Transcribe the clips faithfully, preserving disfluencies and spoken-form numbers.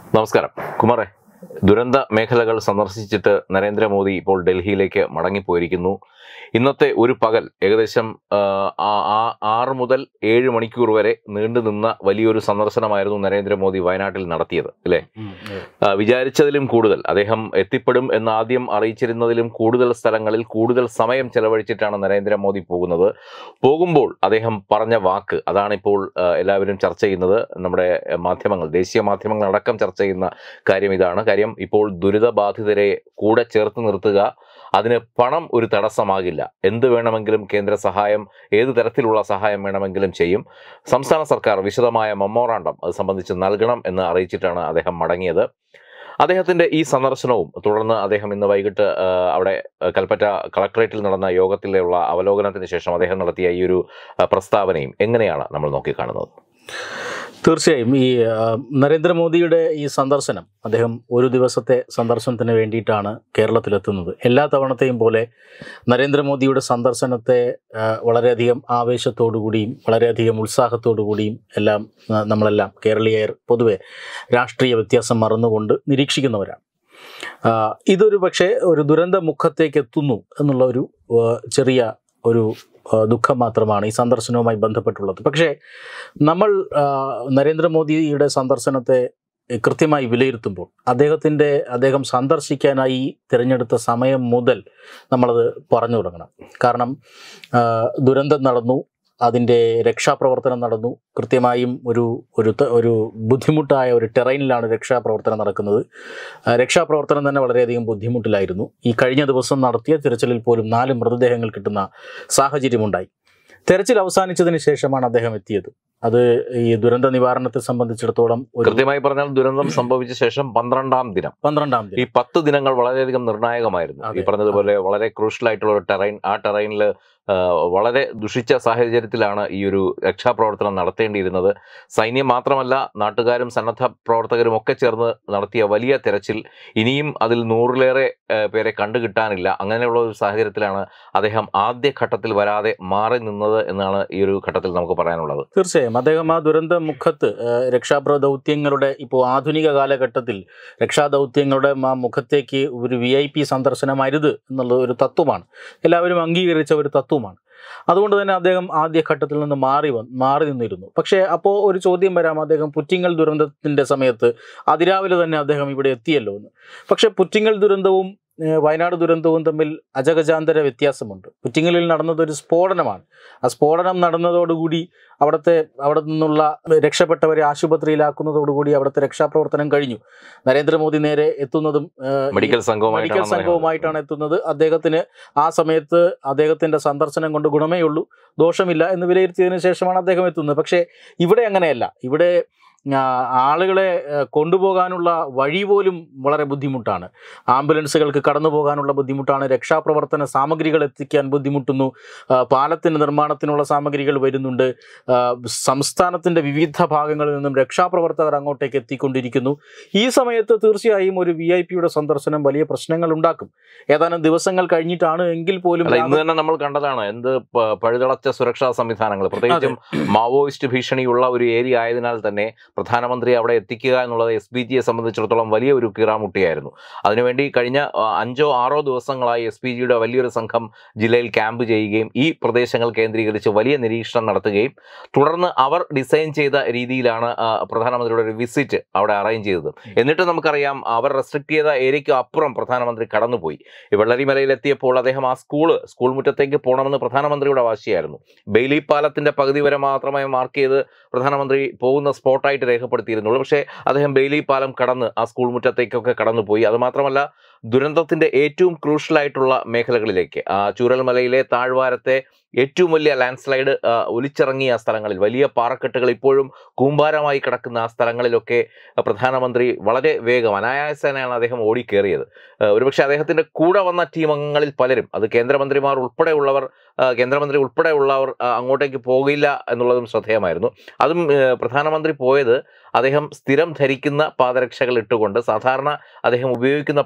നമസ്കാരം കുമാറെ. ദുരന്ത മേഖലകൾ സന്ദർശിച്ചിട്ട് നരേന്ദ്രമോദി ഇപ്പോൾ ഡൽഹിയിലേക്ക് മടങ്ങിപ്പോയിരിക്കുന്നു. ഇന്നത്തെ ഒരു പകൽ ഏകദേശം ആറ് മുതൽ ഏഴ് മണിക്കൂർ വരെ നീണ്ടു നിന്ന വലിയൊരു സന്ദർശനമായിരുന്നു നരേന്ദ്രമോദി വയനാട്ടിൽ നടത്തിയത്, അല്ലേ? വിചാരിച്ചതിലും കൂടുതൽ അദ്ദേഹം എത്തിപ്പെടും എന്ന് ആദ്യം അറിയിച്ചിരുന്നതിലും കൂടുതൽ സ്ഥലങ്ങളിൽ കൂടുതൽ സമയം ചെലവഴിച്ചിട്ടാണ് നരേന്ദ്രമോദി പോകുന്നത്. പോകുമ്പോൾ അദ്ദേഹം പറഞ്ഞ വാക്ക് അതാണിപ്പോൾ എല്ലാവരും ചർച്ച ചെയ്യുന്നത്. നമ്മുടെ മാധ്യമങ്ങൾ, ദേശീയ മാധ്യമങ്ങൾ അടക്കം ചർച്ച ചെയ്യുന്ന കാര്യം ഇതാണ്. കാര്യം ഇപ്പോൾ ദുരിതബാധിതരെ കൂടെ ചേർത്ത് നിർത്തുക, അതിന് പണം ഒരു തടസ്സമാകില്ല. എന്ത് വേണമെങ്കിലും കേന്ദ്ര സഹായം, ഏത് തരത്തിലുള്ള സഹായം വേണമെങ്കിലും ചെയ്യും. സംസ്ഥാന സർക്കാർ വിശദമായ മെമ്മോറാണ്ടം അത് സംബന്ധിച്ച് നൽകണം എന്ന് അറിയിച്ചിട്ടാണ് അദ്ദേഹം മടങ്ങിയത്. അദ്ദേഹത്തിന്റെ ഈ സന്ദർശനവും തുടർന്ന് അദ്ദേഹം ഇന്ന് വൈകിട്ട് അവിടെ കൽപ്പറ്റ കളക്ടറേറ്റിൽ നടന്ന യോഗത്തിലുള്ള അവലോകനത്തിന് ശേഷം അദ്ദേഹം നടത്തിയ ഈ ഒരു പ്രസ്താവനയും എങ്ങനെയാണ് നമ്മൾ നോക്കിക്കാണുന്നത്? തീർച്ചയായും ഈ നരേന്ദ്രമോദിയുടെ ഈ സന്ദർശനം, അദ്ദേഹം ഒരു ദിവസത്തെ സന്ദർശനത്തിന് വേണ്ടിയിട്ടാണ് കേരളത്തിലെത്തുന്നത്. എല്ലാ തവണത്തെയും പോലെ നരേന്ദ്രമോദിയുടെ സന്ദർശനത്തെ വളരെയധികം ആവേശത്തോടു കൂടിയും വളരെയധികം ഉത്സാഹത്തോടു കൂടിയും എല്ലാം നമ്മളെല്ലാം കേരളീയർ പൊതുവെ രാഷ്ട്രീയ വ്യത്യാസം മറന്നുകൊണ്ട് നിരീക്ഷിക്കുന്നവരാണ്. ഇതൊരു പക്ഷേ ഒരു ദുരന്ത മുഖത്തേക്ക് എത്തുന്നു എന്നുള്ള ഒരു ചെറിയ ഒരു ദുഃഖം മാത്രമാണ് ഈ സന്ദർശനവുമായി ബന്ധപ്പെട്ടുള്ളത്. പക്ഷേ നമ്മൾ നരേന്ദ്രമോദിയുടെ സന്ദർശനത്തെ കൃത്യമായി വിലയിരുത്തുമ്പോൾ അദ്ദേഹത്തിൻ്റെ അദ്ദേഹം സന്ദർശിക്കാനായി തിരഞ്ഞെടുത്ത സമയം മുതൽ നമ്മളത് പറഞ്ഞു തുടങ്ങണം. കാരണം ദുരന്തം നടന്നു, അതിൻ്റെ രക്ഷാപ്രവർത്തനം നടന്നു. കൃത്യമായും ഒരു ഒരു ഒരു ബുദ്ധിമുട്ടായ ഒരു ടെറൈനിലാണ് രക്ഷാപ്രവർത്തനം നടക്കുന്നത്. രക്ഷാപ്രവർത്തനം തന്നെ വളരെയധികം ബുദ്ധിമുട്ടിലായിരുന്നു. ഈ കഴിഞ്ഞ ദിവസം നടത്തിയ തിരച്ചിലിൽ പോലും നാല് മൃതദേഹങ്ങൾ കിട്ടുന്ന സാഹചര്യമുണ്ടായി. തെരച്ചിൽ അവസാനിച്ചതിന് ശേഷമാണ് അദ്ദേഹം എത്തിയത്. അത് ഈ ദുരന്ത നിവാരണത്തെ സംബന്ധിച്ചിടത്തോളം കൃത്യമായി പറഞ്ഞാൽ ദുരന്തം സംഭവിച്ച ശേഷം പന്ത്രണ്ടാം ദിനം പന്ത്രണ്ടാം ദിനം ഈ പത്ത് ദിനങ്ങൾ വളരെയധികം നിർണായകമായിരുന്നു. ഈ പറഞ്ഞതുപോലെ വളരെ ക്രൂഷ്യൽ ആയിട്ടുള്ള ഒരു ടെറൈൻ, ആ ടെറൈനിൽ വളരെ ദുഷിച്ച സാഹചര്യത്തിലാണ് ഈ ഒരു രക്ഷാപ്രവർത്തനം നടത്തേണ്ടിയിരുന്നത്. സൈന്യം മാത്രമല്ല, നാട്ടുകാരും സന്നദ്ധ പ്രവർത്തകരും ഒക്കെ ചേർന്ന് നടത്തിയ വലിയ തെരച്ചിൽ ഇനിയും അതിൽ നൂറിലേറെ പേരെ കണ്ടുകിട്ടാനില്ല. അങ്ങനെയുള്ള ഒരു സാഹചര്യത്തിലാണ് അദ്ദേഹം ആദ്യ ഘട്ടത്തിൽ വരാതെ മാറി നിന്നത് എന്നാണ് ഈ ഒരു ഘട്ടത്തിൽ നമുക്ക് പറയാനുള്ളത്. തീർച്ചയായും അദ്ദേഹം ആ ദുരന്ത മുഖത്ത് രക്ഷാപ്ര ദൗത്യങ്ങളുടെ ഇപ്പോൾ ആധുനിക കാലഘട്ടത്തിൽ രക്ഷാദൗത്യങ്ങളുടെ ആ മുഖത്തേക്ക് ഒരു വി ഐ പി സന്ദർശനമരുത് എന്നുള്ള ഒരു തത്വമാണ്, എല്ലാവരും അംഗീകരിച്ച ഒരു തത്വമാണ്. അതുകൊണ്ട് തന്നെ അദ്ദേഹം ആദ്യഘട്ടത്തിൽ നിന്ന് മാറി വന്ന് മാറി നിന്നിരുന്നു. പക്ഷേ അപ്പോൾ ഒരു ചോദ്യം വരാം, അദ്ദേഹം പുറ്റിങ്ങൽ ദുരന്തത്തിൻ്റെ സമയത്ത് അതിരാവിലെ തന്നെ അദ്ദേഹം ഇവിടെ എത്തിയല്ലോ എന്ന്. പക്ഷേ പുറ്റിങ്ങൽ ദുരന്തവും വയനാട് ദുരന്തവും തമ്മിൽ അജഗജാന്തര വ്യത്യാസമുണ്ട്. പുറ്റിങ്ങലിൽ നടന്നതൊരു സ്ഫോടനമാണ്. ആ സ്ഫോടനം നടന്നതോടുകൂടി അവിടുത്തെ അവിടെ നിന്നുള്ള രക്ഷപ്പെട്ടവരെ ആശുപത്രിയിലാക്കുന്നതോടുകൂടി അവിടുത്തെ രക്ഷാപ്രവർത്തനം കഴിഞ്ഞു. നരേന്ദ്രമോദി നേരെ എത്തുന്നതും മെഡിക്കൽ മെഡിക്കൽ സംഘവുമായിട്ടാണ് എത്തുന്നത്. അദ്ദേഹത്തിന് ആ സമയത്ത് അദ്ദേഹത്തിൻ്റെ സന്ദർശനം കൊണ്ട് ഗുണമേ ഉള്ളൂ, ദോഷമില്ല എന്ന് വിലയിരുത്തിയതിനു ശേഷമാണ് അദ്ദേഹം എത്തുന്നത്. പക്ഷേ ഇവിടെ അങ്ങനെയല്ല. ഇവിടെ ആളുകളെ കൊണ്ടുപോകാനുള്ള വഴി പോലും വളരെ ബുദ്ധിമുട്ടാണ്. ആംബുലൻസുകൾക്ക് കടന്നു പോകാനുള്ള ബുദ്ധിമുട്ടാണ്. രക്ഷാപ്രവർത്തന സാമഗ്രികൾ എത്തിക്കാൻ ബുദ്ധിമുട്ടുന്നു. പാലത്തിൻ്റെ നിർമ്മാണത്തിനുള്ള സാമഗ്രികൾ വരുന്നുണ്ട്. സംസ്ഥാനത്തിൻ്റെ വിവിധ ഭാഗങ്ങളിൽ നിന്നും രക്ഷാപ്രവർത്തകർ അങ്ങോട്ടേക്ക് എത്തിക്കൊണ്ടിരിക്കുന്നു. ഈ സമയത്ത് തീർച്ചയായും ഒരു വി ഐ പിയുടെ സന്ദർശനം വലിയ പ്രശ്നങ്ങൾ ഉണ്ടാക്കും. ഏതാനും ദിവസങ്ങൾ കഴിഞ്ഞിട്ടാണ് എങ്കിൽ പോലും ഇന്ന് തന്നെ നമ്മൾ കണ്ടതാണ് എന്ത് പഴുതടച്ച സുരക്ഷാ സംവിധാനങ്ങൾ, പ്രത്യേകിച്ചും മാവോയിസ്റ്റ് ഭീഷണിയുള്ള ഒരു ഏരിയ ആയതിനാൽ തന്നെ പ്രധാനമന്ത്രി അവിടെ എത്തിക്കുക എന്നുള്ളത് എസ് പി ജിയെ സംബന്ധിച്ചിടത്തോളം വലിയ ഒരു കീറാമുട്ടിയായിരുന്നു. അതിനുവേണ്ടി കഴിഞ്ഞ അഞ്ചോ ആറോ ദിവസങ്ങളായി എസ് പി ജിയുടെ വലിയൊരു സംഘം ജില്ലയിൽ ക്യാമ്പ് ചെയ്യുകയും ഈ പ്രദേശങ്ങൾ കേന്ദ്രീകരിച്ച് വലിയ നിരീക്ഷണം നടത്തുകയും തുടർന്ന് അവർ ഡിസൈൻ ചെയ്ത രീതിയിലാണ് പ്രധാനമന്ത്രിയുടെ ഒരു വിസിറ്റ് അവിടെ അറേഞ്ച് ചെയ്തത്. എന്നിട്ട് നമുക്കറിയാം അവർ റെസ്ട്രിക്ട് ചെയ്ത ഏരിയയ്ക്ക് അപ്പുറം പ്രധാനമന്ത്രി കടന്നുപോയി. വെള്ളരിമലയിലെത്തിയപ്പോൾ അദ്ദേഹം ആ സ്കൂള് സ്കൂൾ മുറ്റത്തേക്ക് പോകണമെന്ന് പ്രധാനമന്ത്രിയുടെ വാശിയായിരുന്നു. ബെയിലി പാലത്തിന്റെ പകുതി വരെ മാത്രമേ മാർക്ക് ചെയ്ത് പ്രധാനമന്ത്രി പോകുന്ന സ്പോട്ടായിട്ട് രേഖപ്പെടുത്തിയിരുന്നുള്ളൂ. പക്ഷേ അദ്ദേഹം ബെയിലി പാലം കടന്ന് ആ സ്കൂൾ മുറ്റത്തേക്കൊക്കെ കടന്നുപോയി. അതുമാത്രമല്ല, ദുരന്തത്തിന്റെ ഏറ്റവും ക്രൂഷ്യലായിട്ടുള്ള മേഖലകളിലേക്ക്, ആ ചൂരൽമലയിലെ താഴ്വാരത്തെ ഏറ്റവും വലിയ ലാൻഡ് സ്ലൈഡ് ഒലിച്ചിറങ്ങിയ സ്ഥലങ്ങളിൽ, വലിയ പാറക്കെട്ടുകൾ ഇപ്പോഴും കൂമ്പാരമായി കിടക്കുന്ന ആ സ്ഥലങ്ങളിലൊക്കെ പ്രധാനമന്ത്രി വളരെ വേഗം അനായാസേനയാണ് അദ്ദേഹം ഓടിക്കേറിയത്. ഒരുപക്ഷെ അദ്ദേഹത്തിന്റെ കൂടെ വന്ന ടീം അംഗങ്ങളിൽ പലരും, അത് കേന്ദ്രമന്ത്രിമാർ ഉൾപ്പെടെയുള്ളവർ കേന്ദ്രമന്ത്രി ഉൾപ്പെടെയുള്ളവർ അങ്ങോട്ടേക്ക് പോകില്ല എന്നുള്ളതും ശ്രദ്ധേയമായിരുന്നു. അതും പ്രധാനമന്ത്രി പോയത് അദ്ദേഹം സ്ഥിരം ധരിക്കുന്ന പാദരക്ഷകൾ ഇട്ടുകൊണ്ട്, സാധാരണ അദ്ദേഹം ഉപയോഗിക്കുന്ന പാദരക്ഷകൾ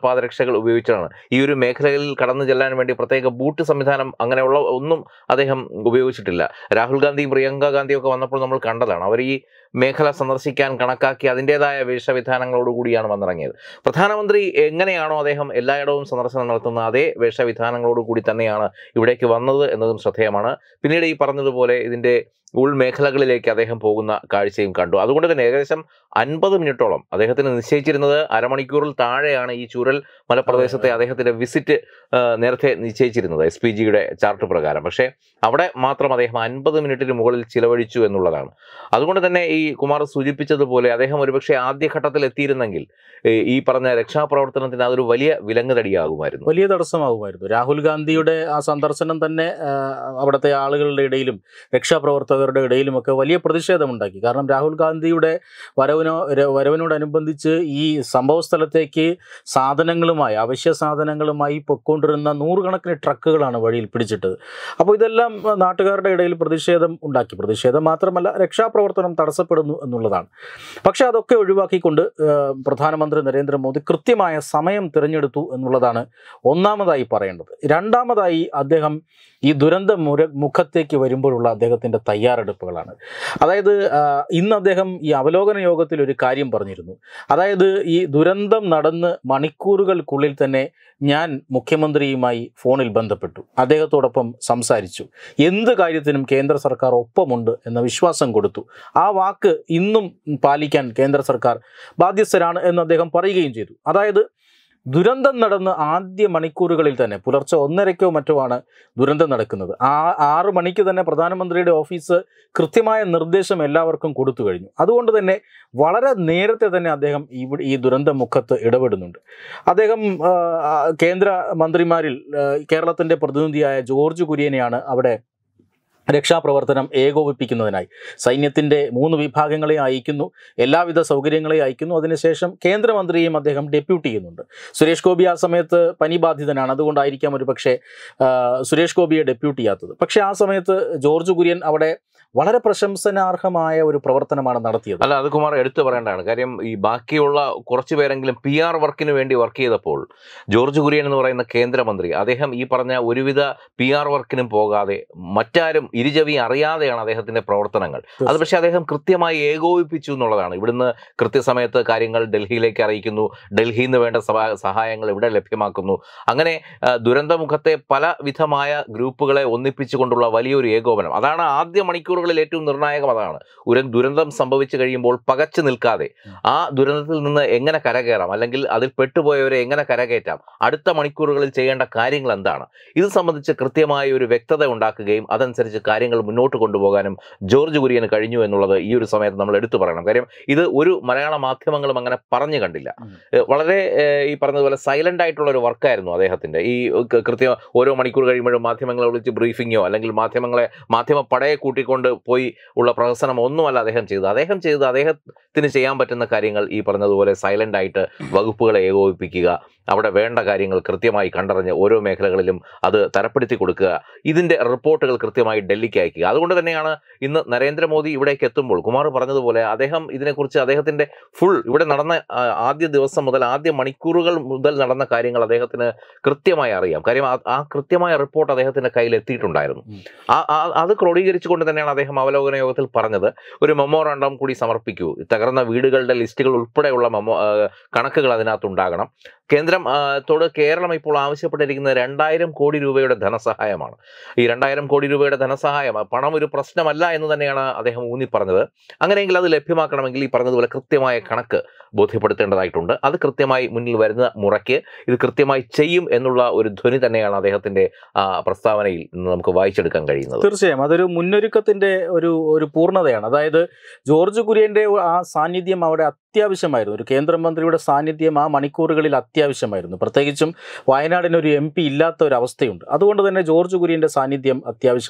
ഭാഷകൾ ഉപയോഗിച്ചാണ്. ഈ ഒരു മേഖലകളിൽ കടന്നു ചെല്ലാൻ വേണ്ടി പ്രത്യേക ബൂട്ട് സംവിധാനം അങ്ങനെയുള്ള ഒന്നും അദ്ദേഹം ഉപയോഗിച്ചിട്ടില്ല. രാഹുൽ ഗാന്ധിയും പ്രിയങ്ക ഗാന്ധിയും ഒക്കെ വന്നപ്പോൾ നമ്മൾ കണ്ടതാണ്. അവർ ഈ മേഖല സന്ദർശിക്കാൻ കണക്കാക്കി അതിൻ്റെതായ വേഷവിധാനങ്ങളോടുകൂടിയാണ് വന്നിറങ്ങിയത്. പ്രധാനമന്ത്രി എങ്ങനെയാണോ അദ്ദേഹം എല്ലായിടവും സന്ദർശനം നടത്തുന്ന അതേ വേഷവിധാനങ്ങളോടുകൂടി തന്നെയാണ് ഇവിടേക്ക് വന്നത് എന്നതും ശ്രദ്ധേയമാണ്. പിന്നീട് ഈ പറഞ്ഞതുപോലെ ഇതിൻ്റെ ഉൾമേഖലകളിലേക്ക് അദ്ദേഹം പോകുന്ന കാഴ്ചയും കണ്ടു. അതുകൊണ്ട് തന്നെ ഏകദേശം അൻപത് മിനിറ്റോളം അദ്ദേഹത്തിന് നിശ്ചയിച്ചിരുന്നത് അരമണിക്കൂറിൽ താഴെയാണ് ഈ ചൂരൽ മലപ്രദേശത്തെ അദ്ദേഹത്തിൻ്റെ വിസിറ്റ് നേരത്തെ നിശ്ചയിച്ചിരുന്നത് എസ് പി ജിയുടെ ചാർട്ട് പ്രകാരം. പക്ഷേ അവിടെ മാത്രം അദ്ദേഹം അൻപത് മിനിറ്റിന് മുകളിൽ ചിലവഴിച്ചു എന്നുള്ളതാണ്. അതുകൊണ്ട് തന്നെ ഈ കുമാർ സൂചിപ്പിച്ചതുപോലെ അദ്ദേഹം ഒരുപക്ഷെ ആദ്യഘട്ടത്തിൽ എത്തിയിരുന്നെങ്കിൽ ഈ പറഞ്ഞ രക്ഷാപ്രവർത്തനത്തിന് അതൊരു വലിയ വിലങ്ങുതടിയാകുമായിരുന്നു, വലിയ തടസ്സമാകുമായിരുന്നു. രാഹുൽ ഗാന്ധിയുടെ ആ സന്ദർശനം തന്നെ അവിടുത്തെ ആളുകളുടെ ഇടയിലും രക്ഷാപ്രവർത്തകരുടെ ഇടയിലുമൊക്കെ വലിയ പ്രതിഷേധമുണ്ടാക്കി. കാരണം രാഹുൽ ഗാന്ധിയുടെ വരവിനോ വരവിനോടനുബന്ധിച്ച് ഈ സംഭവ സ്ഥലത്തേക്ക് സാധനങ്ങളുമായി അവശ്യ സാധനങ്ങളുമായി പൊയ്ക്കൊണ്ടിരുന്ന നൂറുകണക്കിന് ട്രക്കുകളാണ് വഴിയിൽ പിടിച്ചിട്ടത്. അപ്പോൾ ഇതെല്ലാം നാട്ടുകാരുടെ ഇടയിൽ പ്രതിഷേധം ഉണ്ടാക്കി. പ്രതിഷേധം മാത്രമല്ല, രക്ഷാപ്രവർത്തനം തടസ്സപ്പെടുന്നു എന്നുള്ളതാണ്. പക്ഷേ അതൊക്കെ ഒഴിവാക്കിക്കൊണ്ട് പ്രധാനമന്ത്രി നരേന്ദ്രമോദി കൃത്യമായ സമയം തിരഞ്ഞെടുത്തു എന്നുള്ളതാണ് ഒന്നാമതായി പറയേണ്ടത്. രണ്ടാമതായി അദ്ദേഹം ഈ ദുരന്ത മുര മുഖത്തേക്ക് വരുമ്പോഴുള്ള അദ്ദേഹത്തിൻ്റെ തയ്യാറെടുപ്പുകളാണ്. അതായത് ഇന്ന് അദ്ദേഹം ഈ അവലോകന യോഗത്തിൽ ഒരു കാര്യം പറഞ്ഞിരുന്നു. അതായത് ഈ ദുരന്തം നടന്ന് മണിക്കൂറുകൾക്കുള്ളിൽ തന്നെ ഞാൻ മുഖ്യമന്ത്രിയുമായി ഫോണിൽ ബന്ധപ്പെട്ടു, അദ്ദേഹത്തോടൊപ്പം സംസാരിച്ചു, എന്ത് കാര്യത്തിനും കേന്ദ്ര സർക്കാർ ഒപ്പമുണ്ട് എന്ന വിശ്വാസം കൊടുത്തു. ആ വാക്ക് ഇന്നും പാലിക്കാൻ കേന്ദ്ര സർക്കാർ ബാധ്യസ്ഥരാണ് എന്ന് അദ്ദേഹം പറയുകയും ചെയ്തു. അതായത് ദുരന്തം നടന്ന് ആദ്യ മണിക്കൂറുകളിൽ തന്നെ പുലർച്ചെ ഒന്നരയ്ക്കോ മറ്റോ ആണ് ദുരന്തം നടക്കുന്നത്. ആ ആറ് മണിക്ക് തന്നെ പ്രധാനമന്ത്രിയുടെ ഓഫീസ് കൃത്യമായ നിർദ്ദേശം എല്ലാവർക്കും കൊടുത്തു കഴിഞ്ഞു. അതുകൊണ്ട് തന്നെ വളരെ നേരത്തെ തന്നെ അദ്ദേഹം ഇവിടെ ഈ ദുരന്ത മുഖത്ത് ഇടപെടുന്നുണ്ട്. അദ്ദേഹം കേന്ദ്ര മന്ത്രിമാരിൽ കേരളത്തിൻ്റെ പ്രതിനിധിയായ ജോർജ് കുര്യനെയാണ് അവിടെ രക്ഷാപ്രവർത്തനം ഏകോപിപ്പിക്കുന്നതിനായി സൈന്യത്തിൻ്റെ മൂന്ന് വിഭാഗങ്ങളെ അയക്കുന്നു, എല്ലാവിധ സൗകര്യങ്ങളെയും അയക്കുന്നു. അതിനുശേഷം കേന്ദ്രമന്ത്രിയെയും അദ്ദേഹം ഡെപ്യൂട്ടി ചെയ്യുന്നുണ്ട്. സുരേഷ് ഗോപി ആ സമയത്ത് പനി ബാധിതനാണ്, അതുകൊണ്ടായിരിക്കാം ഒരു പക്ഷേ സുരേഷ് ഗോപിയെ ഡെപ്യൂട്ടി ചെയ്യാത്തത്. പക്ഷേ ആ സമയത്ത് ജോർജ് കുര്യൻ അവിടെ വളരെ പ്രശംസനാർഹമായ ഒരു പ്രവർത്തനമാണ് നടത്തിയത്. അല്ല, അത് കുമാർ എടുത്തു പറയേണ്ടതാണ്. കാര്യം ഈ ബാക്കിയുള്ള കുറച്ചു പേരെങ്കിലും പി ആർ വർക്കിന് വേണ്ടി വർക്ക് ചെയ്തപ്പോൾ ജോർജ് കുര്യൻ എന്ന് പറയുന്ന കേന്ദ്രമന്ത്രി അദ്ദേഹം ഈ പറഞ്ഞ ഒരുവിധ പി ആർ വർക്കിനും പോകാതെ മറ്റാരും ഇരുചവി അറിയാതെയാണ് അദ്ദേഹത്തിൻ്റെ പ്രവർത്തനങ്ങൾ. അത് പക്ഷേ അദ്ദേഹം കൃത്യമായി ഏകോപിപ്പിച്ചു എന്നുള്ളതാണ്. ഇവിടുന്ന് കൃത്യസമയത്ത് കാര്യങ്ങൾ ഡൽഹിയിലേക്ക് അറിയിക്കുന്നു, ഡൽഹിയിൽ നിന്ന് വേണ്ട സഹായങ്ങൾ ഇവിടെ ലഭ്യമാക്കുന്നു. അങ്ങനെ ദുരന്തമുഖത്തെ പല വിധമായ ഗ്രൂപ്പുകളെ ഒന്നിപ്പിച്ചുകൊണ്ടുള്ള വലിയൊരു ഏകോപനം, അതാണ് ആദ്യ മണിക്കൂറുകളിൽ ഏറ്റവും നിർണായകം. അതാണ് ഒരു ദുരന്തം സംഭവിച്ചു കഴിയുമ്പോൾ പകച്ചു നിൽക്കാതെ ആ ദുരന്തത്തിൽ നിന്ന് എങ്ങനെ കരകയറാം, അല്ലെങ്കിൽ അതിൽ പെട്ടുപോയവരെ എങ്ങനെ കരകയറ്റാം, അടുത്ത മണിക്കൂറുകളിൽ ചെയ്യേണ്ട കാര്യങ്ങൾ എന്താണ്, ഇത് സംബന്ധിച്ച് കൃത്യമായ ഒരു വ്യക്തത ഉണ്ടാക്കുകയും അതനുസരിച്ച് കാര്യങ്ങൾ മുന്നോട്ട് കൊണ്ടുപോകാനും ജോർജ് കുര്യന് കഴിഞ്ഞു എന്നുള്ളത് ഈ ഒരു സമയത്ത് നമ്മൾ എടുത്തു പറയണം. കാര്യം ഇത് ഒരു മലയാള മാധ്യമങ്ങളും അങ്ങനെ പറഞ്ഞു കണ്ടില്ല. വളരെ ഈ പറഞ്ഞതുപോലെ സൈലന്റ് ആയിട്ടുള്ള ഒരു വർക്കായിരുന്നു അദ്ദേഹത്തിന്റെ. ഈ കൃത്യം ഓരോ മണിക്കൂർ കഴിയുമ്പോഴും മാധ്യമങ്ങളെ വിളിച്ച് ബ്രീഫിങ്ങോ അല്ലെങ്കിൽ മാധ്യമങ്ങളെ മാധ്യമ പടയെ കൂട്ടിക്കൊണ്ട് പോയി ഉള്ള പ്രഹസനം ഒന്നുമല്ല അദ്ദേഹം ചെയ്തത്. അദ്ദേഹം ചെയ്തത് അദ്ദേഹത്തിന് ചെയ്യാൻ പറ്റുന്ന കാര്യങ്ങൾ ഈ പറഞ്ഞതുപോലെ സൈലന്റ് ആയിട്ട് വകുപ്പുകളെ ഏകോപിപ്പിക്കുക, അവിടെ വേണ്ട കാര്യങ്ങൾ കൃത്യമായി കണ്ടറിഞ്ഞ് ഓരോ മേഖലകളിലും അത് തരപ്പെടുത്തി കൊടുക്കുക, ഇതിൻ്റെ റിപ്പോർട്ടുകൾ കൃത്യമായി ഡൽഹിക്ക് അയക്കുക. അതുകൊണ്ട് തന്നെയാണ് ഇന്ന് നരേന്ദ്രമോദി ഇവിടേക്ക് എത്തുമ്പോൾ കുമാർ പറഞ്ഞതുപോലെ അദ്ദേഹം ഇതിനെക്കുറിച്ച് അദ്ദേഹത്തിൻ്റെ ഫുൾ ഇവിടെ നടന്ന ആദ്യ ദിവസം മുതൽ ആദ്യ മണിക്കൂറുകൾ മുതൽ നടന്ന കാര്യങ്ങൾ അദ്ദേഹത്തിന് കൃത്യമായി അറിയാം. കാര്യം ആ കൃത്യമായ റിപ്പോർട്ട് അദ്ദേഹത്തിൻ്റെ കയ്യിൽ എത്തിയിട്ടുണ്ടായിരുന്നു. ആ അത് ക്രോഡീകരിച്ചുകൊണ്ട് തന്നെയാണ് അദ്ദേഹം അവലോകന യോഗത്തിൽ പറഞ്ഞത്, ഒരു മെമ്മോറാണ്ടം കൂടി സമർപ്പിക്കൂ, തകർന്ന വീടുകളുടെ ലിസ്റ്റുകൾ ഉൾപ്പെടെയുള്ള മെമ്മോ കണക്കുകൾ അതിനകത്തുണ്ടാകണം. കേന്ദ്രം ത്തോട് കേരളം ഇപ്പോൾ ആവശ്യപ്പെട്ടിരിക്കുന്നത് രണ്ടായിരം കോടി രൂപയുടെ ധനസഹായമാണ്. ഈ രണ്ടായിരം കോടി രൂപയുടെ ധനസഹായം പണം ഒരു പ്രശ്നമല്ല എന്ന് തന്നെയാണ് അദ്ദേഹം ഊന്നി പറഞ്ഞത്. അങ്ങനെയെങ്കിൽ അത് ലഭ്യമാക്കണമെങ്കിൽ ഈ പറഞ്ഞതുപോലെ കൃത്യമായ കണക്ക് ബോധ്യപ്പെടുത്തേണ്ടതായിട്ടുണ്ട്. അത് കൃത്യമായി മുന്നിൽ വരുന്ന മുറയ്ക്ക് ഇത് കൃത്യമായി ചെയ്യും എന്നുള്ള ഒരു ധ്വനി തന്നെയാണ് അദ്ദേഹത്തിന്റെ പ്രസ്താവനയിൽ നിന്ന് നമുക്ക് വായിച്ചെടുക്കാൻ കഴിയുന്നത്. തീർച്ചയായും അതൊരു മുന്നൊരുക്കത്തിന്റെ ഒരു ഒരു പൂർണ്ണതയാണ്. അതായത് ജോർജ് കുര്യന്റെ ആ സാന്നിധ്യം അവിടെ അത്യാവശ്യമായിരുന്നു. ഒരു കേന്ദ്രമന്ത്രിയുടെ സാന്നിധ്യം ആ മണിക്കൂറുകളിൽ അത്യാവശ്യമായിരുന്നു. പ്രത്യേകിച്ചും വയനാടിന് ഒരു എം പി ഇല്ലാത്ത ഒരു അവസ്ഥയുണ്ട്. അതുകൊണ്ട് തന്നെ ജോർജ് കുര്യന്റെ സാന്നിധ്യം അത്യാവശ്യമായിരുന്നു.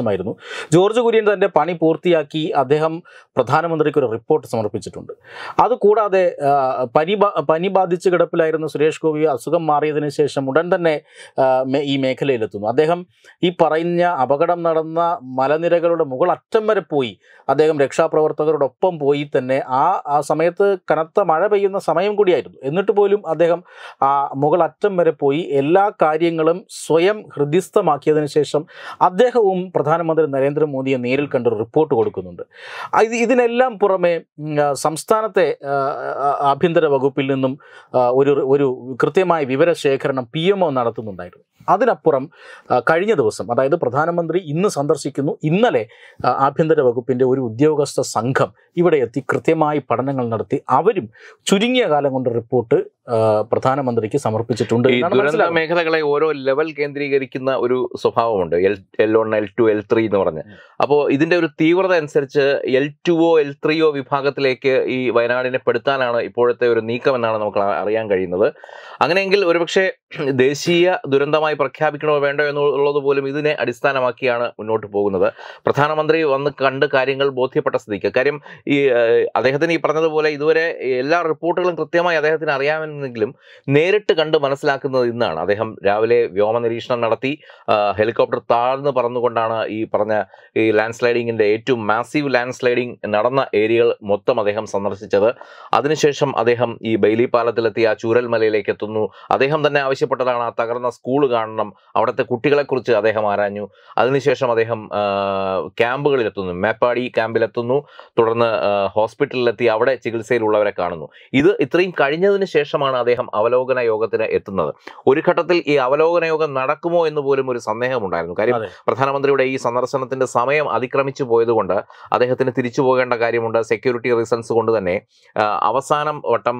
ജോർജ് കുര്യൻ തൻ്റെ പണി പൂർത്തിയാക്കി അദ്ദേഹം പ്രധാനമന്ത്രിക്ക് ഒരു റിപ്പോർട്ട് സമർപ്പിച്ചിട്ടുണ്ട്. അതുകൂടാതെ പനി പനി ബാധിച്ച് കിടപ്പിലായിരുന്ന സുരേഷ് ഗോപി അസുഖം മാറിയതിനു ശേഷം ഉടൻ തന്നെ ഈ മേഖലയിലെത്തുന്നു. അദ്ദേഹം ഈ പറയുന്ന അപകടം നടന്ന മലനിരകളുടെ മുകളറ്റം വരെ പോയി അദ്ദേഹം രക്ഷാപ്രവർത്തകരോടൊപ്പം പോയി തന്നെ ആ ആ സമയത്ത് കനത്ത മഴ പെയ്യുന്ന സമയം കൂടിയായിരുന്നു. എന്നിട്ട് പോലും അദ്ദേഹം ആ മുകളറ്റം വരെ പോയി എല്ലാ കാര്യങ്ങളും സ്വയം ഹൃദിസ്ഥമാക്കിയതിനു ശേഷം അദ്ദേഹവും പ്രധാനമന്ത്രി നരേന്ദ്രമോദിയെ നേരിൽ കണ്ടൊരു റിപ്പോർട്ട് കൊടുക്കുന്നുണ്ട്. ഇത് ഇതിനെല്ലാം പുറമെ സംസ്ഥാനത്തെ ആഭ്യന്തര വകുപ്പിൽ നിന്നും ഒരു ഒരു കൃത്യമായ വിവരശേഖരണം പി എം ഒ നടത്തുന്നുണ്ടായിരുന്നു. അതിനപ്പുറം കഴിഞ്ഞ ദിവസം, അതായത് പ്രധാനമന്ത്രി ഇന്ന് സന്ദർശിക്കുന്നു, ഇന്നലെ ആഭ്യന്തര വകുപ്പിൻ്റെ ഒരു ഉദ്യോഗസ്ഥ സംഘം ഇവിടെ എത്തി കൃത്യമായി പഠനങ്ങൾ നടത്തി അവരും ചുരുങ്ങിയ കാലം കൊണ്ട് റിപ്പോർട്ട് പ്രധാനമന്ത്രിക്ക് സമർപ്പിച്ചിട്ടുണ്ട്. ഈ ദുരന്ത മേഖലകളെ ഓരോ ലെവൽ കേന്ദ്രീകരിക്കുന്ന ഒരു സ്വഭാവമുണ്ട്, L L one L two L three എന്ന് പറഞ്ഞ്. അപ്പോൾ ഇതിന്റെ ഒരു തീവ്രത അനുസരിച്ച് എൽ ടുവോ എൽ ത്രീയോ വിഭാഗത്തിലേക്ക് ഈ വയനാടിനെ പെടുത്താനാണ് ഇപ്പോഴത്തെ ഒരു നീക്കം എന്നാണ് നമുക്ക് അറിയാൻ കഴിയുന്നത്. അങ്ങനെയെങ്കിൽ ഒരുപക്ഷെ ദേശീയ ദുരന്തമായി പ്രഖ്യാപിക്കണോ വേണ്ടോ എന്നുള്ളത് പോലും ഇതിനെ അടിസ്ഥാനമാക്കിയാണ് മുന്നോട്ട് പോകുന്നത്. പ്രധാനമന്ത്രി വന്ന് കണ്ട് കാര്യങ്ങൾ ബോധ്യപ്പെട്ട സ്ഥിതിക്ക്, കാര്യം ഈ അദ്ദേഹത്തിന് ഈ പറഞ്ഞതുപോലെ ഇതുവരെ എല്ലാ റിപ്പോർട്ടുകളും കൃത്യമായി അദ്ദേഹത്തിന് അറിയാമെന്നെങ്കിലും നേരിട്ട് കണ്ട് മനസ്സിലാക്കുന്നത് ഇന്നാണ്. അദ്ദേഹം രാവിലെ വ്യോമ നിരീക്ഷണം നടത്തി, ഹെലികോപ്റ്റർ താഴ്ന്ന് പറന്നുകൊണ്ടാണ് ഈ പറഞ്ഞ ഈ ലാൻഡ് സ്ലൈഡിങ്ങിൻ്റെ ഏറ്റവും മാസീവ് ലാൻഡ് സ്ലൈഡിങ് നടന്ന ഏരിയകൾ മൊത്തം അദ്ദേഹം സന്ദർശിച്ചത്. അതിനുശേഷം അദ്ദേഹം ഈ ബെയിലി പാലത്തിലെത്തി ആ ചൂരൽമലയിലേക്ക് എത്തുന്നു. അദ്ദേഹം തന്നെ ആവശ്യപ്പെട്ടതാണ് ആ തകർന്ന സ്കൂൾ കാണണം, അവിടുത്തെ കുട്ടികളെക്കുറിച്ച് അദ്ദേഹം ആരാഞ്ഞു. അതിനുശേഷം അദ്ദേഹം ക്യാമ്പുകളിലെത്തുന്നു, മേപ്പാടി ക്യാമ്പിലെത്തുന്നു, തുടർന്ന് ഹോസ്പിറ്റലിലെത്തി അവിടെ ചികിത്സയിലുള്ളവരെ കാണുന്നു. ഇത് ഇത്രയും കഴിഞ്ഞതിന് ശേഷമാണ് അദ്ദേഹം അവലോകന യോഗത്തിന് എത്തുന്നത്. ഒരു ഘട്ടത്തിൽ ഈ അവലോകന യോഗം നടക്കുമോ എന്ന് പോലും ഒരു സന്ദേഹമുണ്ടായിരുന്നു. കാര്യം പ്രധാനമന്ത്രിയുടെ ഈ സന്ദർശനത്തിന്റെ സമയം അതിക്രമിച്ചു പോയതുകൊണ്ട് അദ്ദേഹത്തിന് തിരിച്ചു പോകേണ്ട കാര്യമുണ്ട്. സെക്യൂരിറ്റി റീസൺസ് കൊണ്ട് തന്നെ അവസാനം വട്ടം